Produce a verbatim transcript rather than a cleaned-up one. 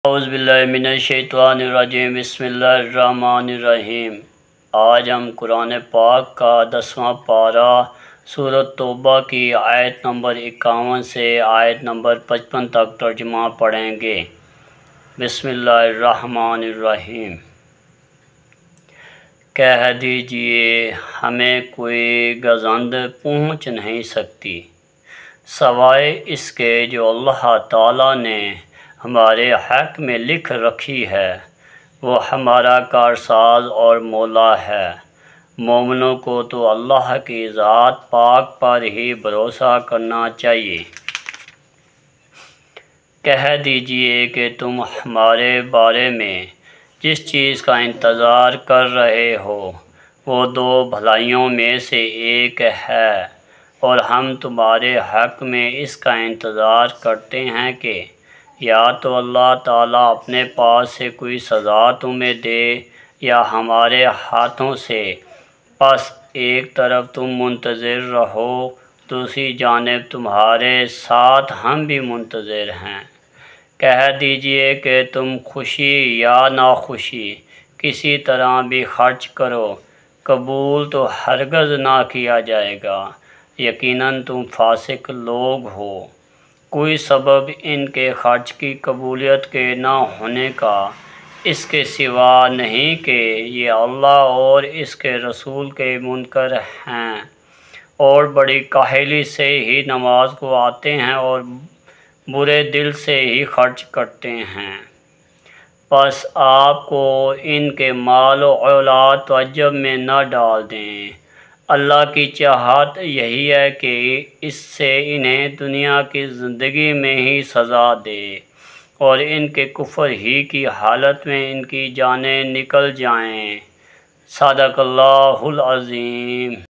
اعوذ باللہ من الشیطان الرجیم بسم اللہ الرحمن الرحیم۔ آج ہم قرآن پاک کا دسواں پارہ سورۃ توبہ کی آیت نمبر اکاون سے آیت نمبر پچپن تک ترجمہ پڑھیں گے۔ بسم اللہ الرحمن الرحیم۔ کہہ دیجئے ہمیں کوئی گزند پہنچ نہیں سکتی سوائے اس کے جو اللہ تعالیٰ نے ہمارے حق میں لکھ رکھی ہے، وہ ہمارا کارساز اور مولا ہے۔ مومنوں کو تو اللہ کی ذات پاک پر ہی بھروسہ کرنا چاہیے۔ کہہ دیجئے کہ تم ہمارے بارے میں جس چیز کا انتظار کر رہے ہو وہ دو بھلائیوں میں سے ایک ہے، اور ہم تمہارے حق میں اس کا انتظار کرتے ہیں کہ یا تو اللہ تعالیٰ اپنے پاس سے کوئی سزا تمہیں دے یا ہمارے ہاتھوں سے، پس ایک طرف تم منتظر رہو، دوسری جانب تمہارے ساتھ ہم بھی منتظر ہیں۔ کہہ دیجئے کہ تم خوشی یا ناخوشی کسی طرح بھی خرچ کرو، قبول تو ہرگز نہ کیا جائے گا، یقیناً تم فاسق لوگ ہو۔ کوئی سبب ان کے خرچ کی قبولیت کے نہ ہونے کا اس کے سوا نہیں کہ یہ اللہ اور اس کے رسول کے منکر ہیں، اور بڑی کاہلی سے ہی نماز کو آتے ہیں اور برے دل سے ہی خرچ کرتے ہیں۔ پس آپ کو ان کے مال و اولاد تعجب میں نہ ڈال دیں۔ اللہ کی چاہت یہی ہے کہ اس سے انہیں دنیا کی زندگی میں ہی سزا دے اور ان کے کفر ہی کی حالت میں ان کی جانیں نکل جائیں۔ صدق اللہ العظیم۔